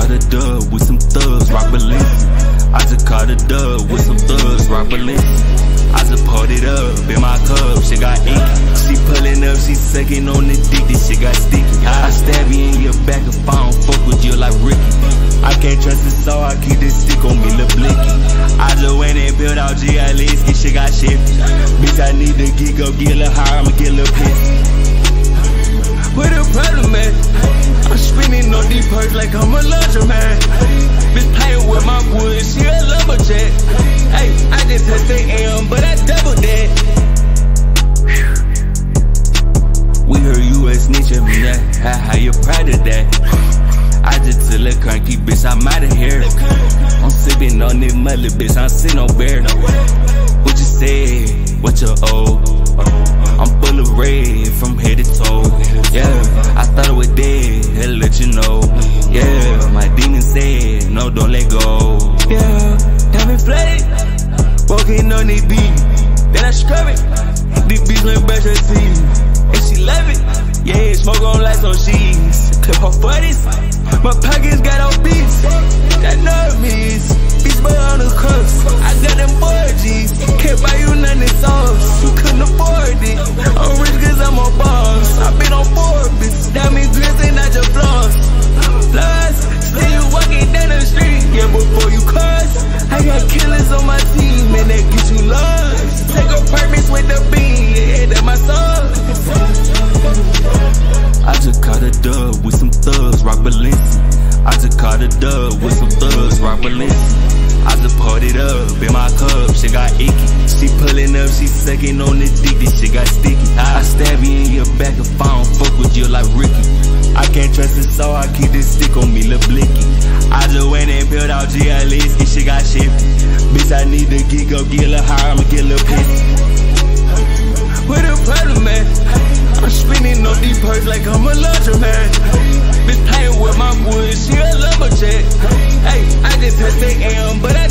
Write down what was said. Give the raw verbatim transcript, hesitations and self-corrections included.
caught a dub with some thugs, rock Balenci. I just caught a dub with some thugs, rock Balenci. I just poured it up in my cup, she got inky. She pulling up, she sucking on the dick, this shit got sticky. I stab you in your back if I don't fuck with you like Ricky. I can't trust it, so I keep this stick on me, lil' blicky. I just went and built out G L S, get shit got shit. Bitch, I need to get up, get a little higher, I'ma get a little pissed. What the problem, man? I'm spinning on these perks like I'm a laundromat. Bitch playing with my wood, she a lumberjack. Hey, I just touched the M, but I doubled that. We heard you a snitch at me, that. How, how you proud of that? I just tell a cranky bitch, I'm out of here. I'm sipping on this mother, bitch, I'm sitting on bear. What you say? What you owe? I'm full of red from head to toe. Yeah, I thought it was dead, had to let you know. Yeah, my demon said, no, don't let go. Yeah, diamond flooded, walking on the beat. Then I scrub it, this bitch went brush her teeth. And she love it, yeah, smoke on lights on sheets. Clip her buddies, my pockets got obese. That nervous, bitch boy on the cuffs. I got them four G's, can't buy you nothing sauce. You couldn't afford it, I'm rich cause I'm a boss. I been on Forbes, that means glistening out your floss. Plus, still you walking down the street, yeah, before you cross. I got killers on my team, and that get you lost. Take a purpose with the bean, yeah, that's my song. I just caught a dub with some thugs, rock Balenci. I just caught a dub with some thugs, rock Balenci. I just poured it up in my cup, she got icky. She pulling up, she sucking on the dick, this shit got sticky. I stab you in your back if I don't fuck with you like Ricky. I can't trust it, so I keep this stick on me, lil' blicky. I just went and built out G L S, this shit got shit. Bitch, I need to get up, get a little higher, I'ma get a little pissed. What the problem, man? I'm spinning on these perks like I'm a laundromat. Bitch playing with my wood, she a lumberjack. Hey, I just touched the M, but I